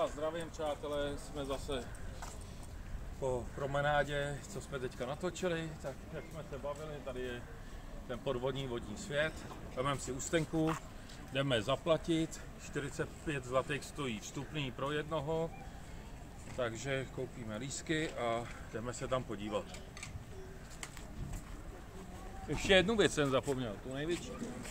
vás zdravím, přátelé, jsme zase po promenádě, co jsme teďka natočili, tak jak jsme se bavili, tady je ten podvodní vodní svět, vezmeme si ústenku, jdeme zaplatit, 45 zlatých stojí vstupný pro jednoho, takže koupíme lístky a jdeme se tam podívat. Ještě jednu věc jsem zapomněl, tu největší.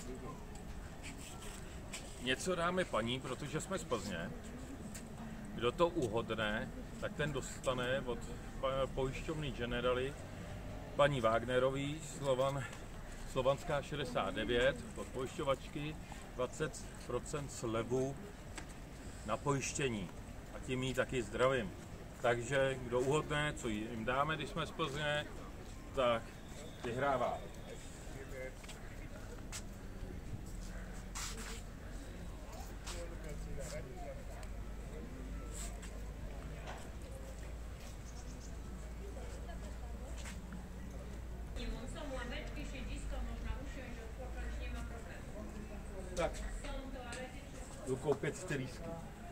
Něco dáme paní, protože jsme z Plzně. Kdo to uhodne, tak ten dostane od pojišťovny Generali paní Wagnerový, Slovanská 69, od pojišťovačky 20% slevu na pojištění. A tím jí taky zdravím. Takže kdo uhodne, co jim dáme, když jsme z Plzně, tak vyhrává. Tak, jdu koupit ty lístky.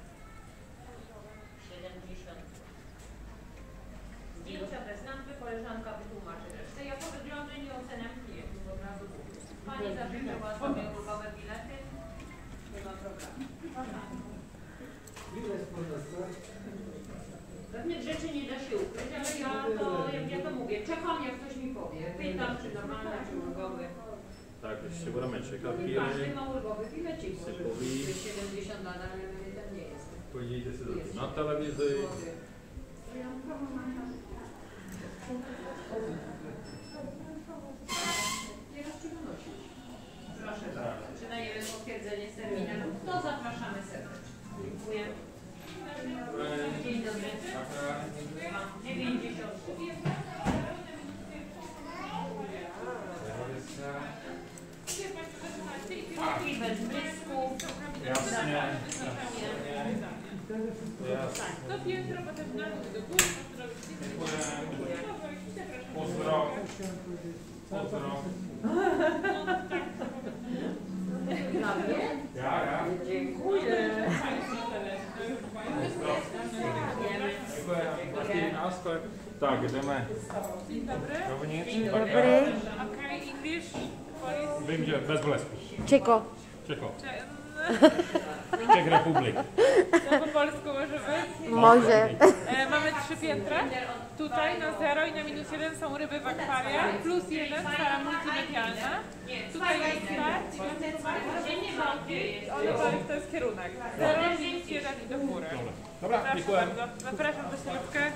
70. Zdjęcia bez lampy, koleżanka wytłumaczy resztę. Ja podglądam i oceniam klientów od razu. Pani zażyczyła sobie ulgowe bilety. Nie ma problemu. Pewnych rzeczy nie da się ukryć, ale ja to mówię. Czekam, jak ktoś mi powie. Pytam, czy normalne, czy ulgowy. Tak, ještě budeme čekat chvíli. Każdy ma ulgowy bilecik, może być 70 lat, ale ten nie jest. Podívejte se na televizi. Proszę bardzo. Przynajmniej potwierdzenie terminalu. To zapraszamy serdecznie. Dziękuję. Dzień dobry. 90. I bez blisków. Jasně. To piętro, potem na dół do góry, Pozdro. Pozdro. Dla mnie? Já. Dziękuję. Děkuji. Tak, jdeme Dzień dobry. dovnitř. Dobry. Okay, English, police. Vím, že bez blesku. Czeko. Čeko. Czech Republik. To po polsku może być. Może. Mamy 3 piętra. Tutaj na 0 i na -1 są ryby w akwariach. +1 sala multimedialna. Tutaj jest start. Oliver to jest kierunek. 0, -1 i do góry. Dobra, Proszę děkuji. bardzo. Zapraszam do środka.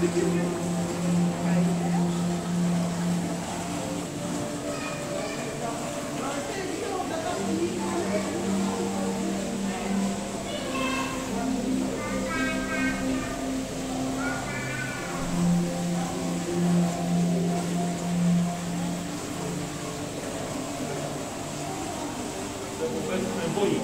Vůbec nebojí.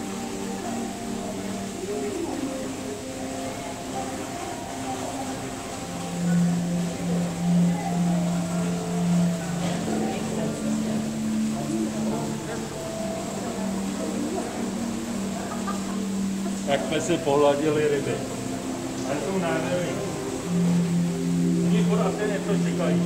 Tak jsme si pohladili ryby. Ale jsou nádherný. Oni furt asi něco čekají.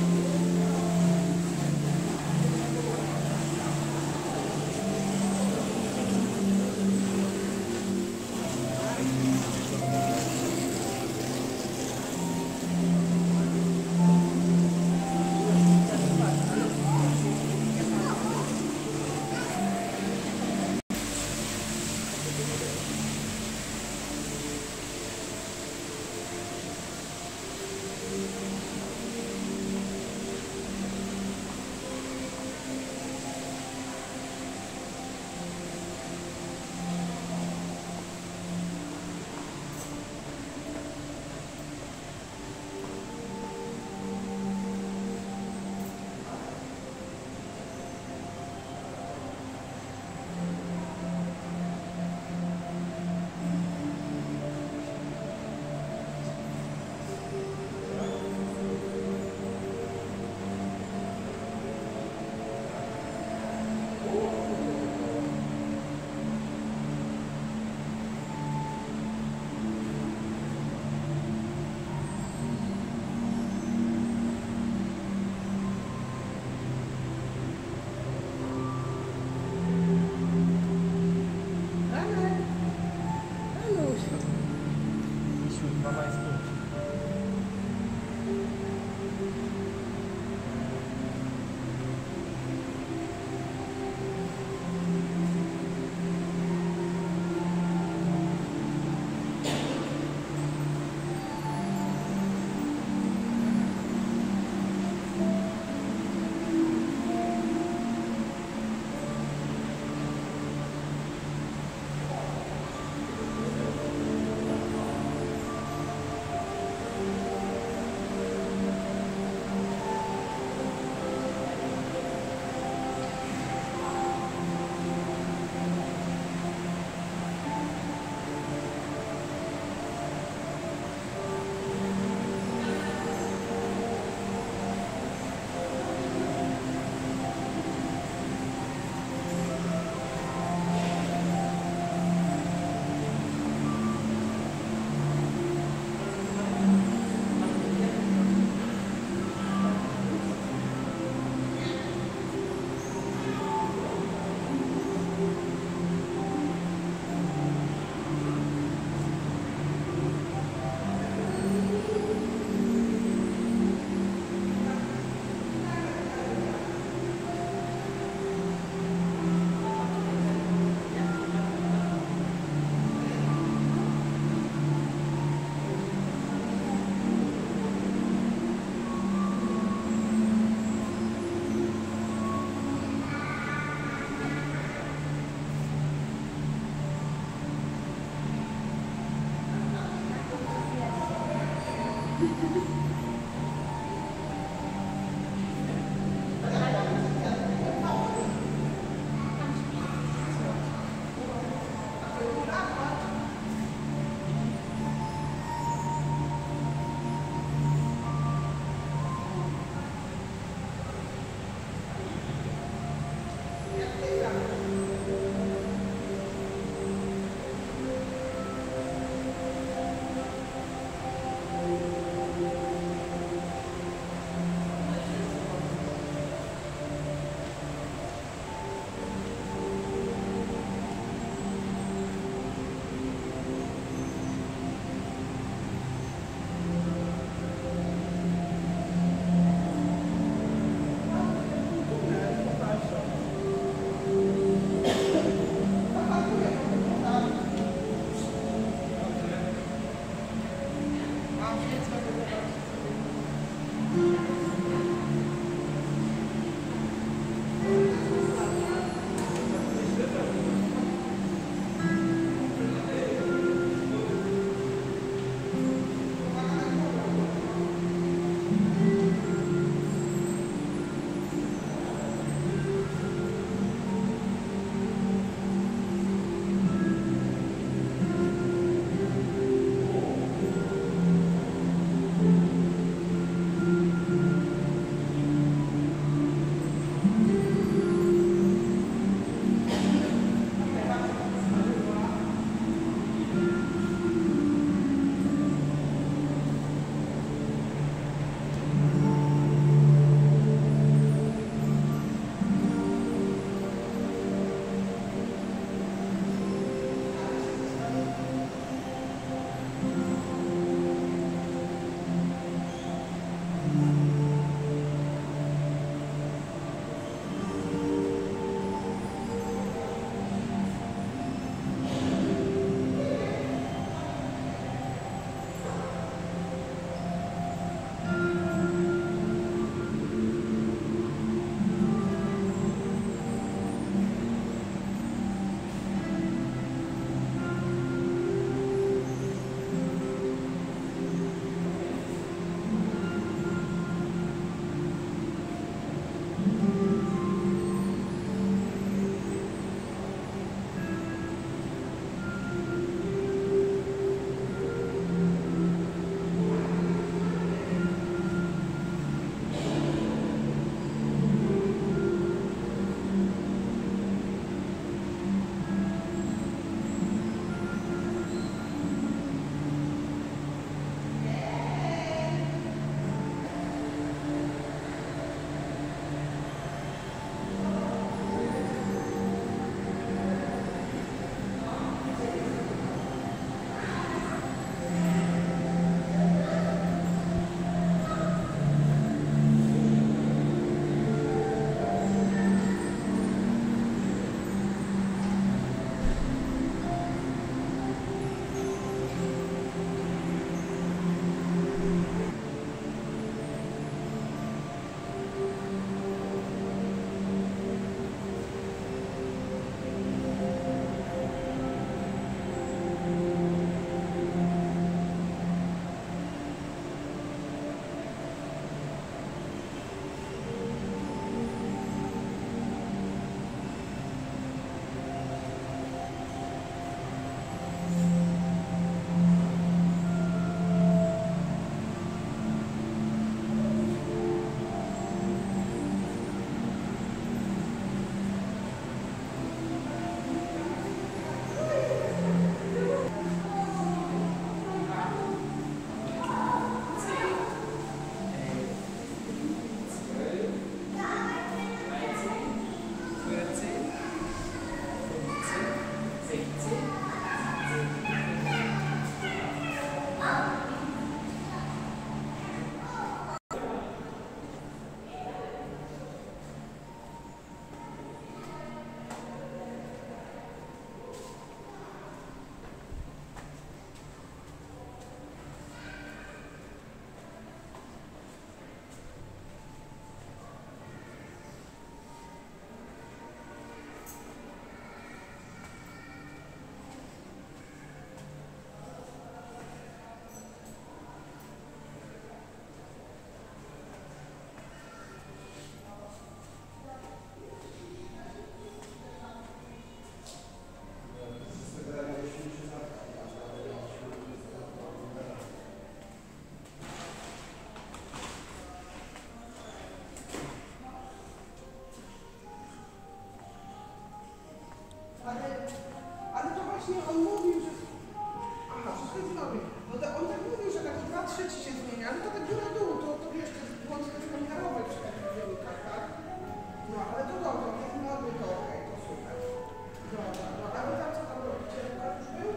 ci się zmienia, ale to tak góra dół, to wiesz, to jest błąd komentarowy przy takich wynikach, tak? No, ale to dobrze, no to okej, to super. Dobra, no, a wy tam co tam robicie? Lukasz już był?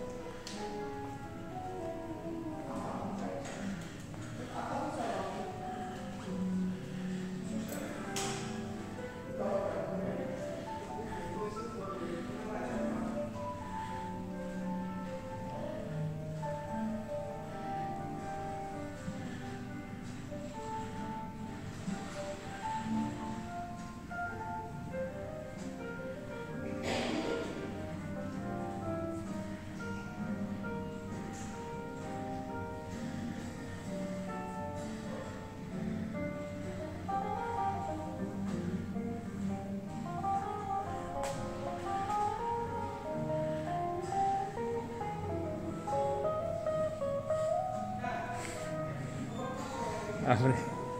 Aha, okej. A tam co robi? Dobra, Abre.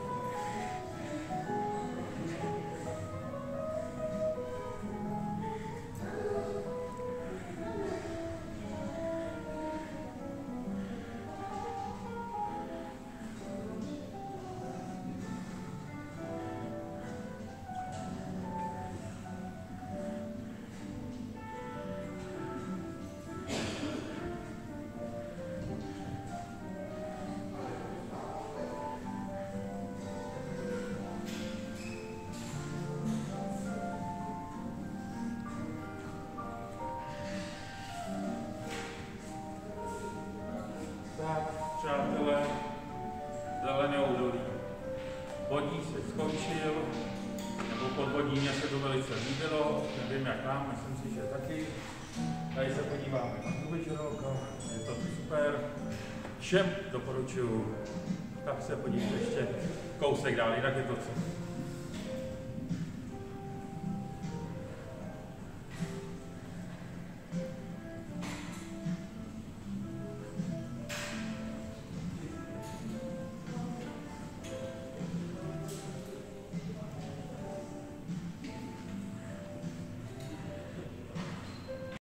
Tak, přátelé, Zelené údolí. Vodní se skončil, nebo podvodní, mě se to velice líbilo, nevím jak vám, myslím si, že taky. Tady se podíváme na tu večerovku, je to super. Všem doporučuju, tak se podívejte ještě kousek dál, jinak je to co.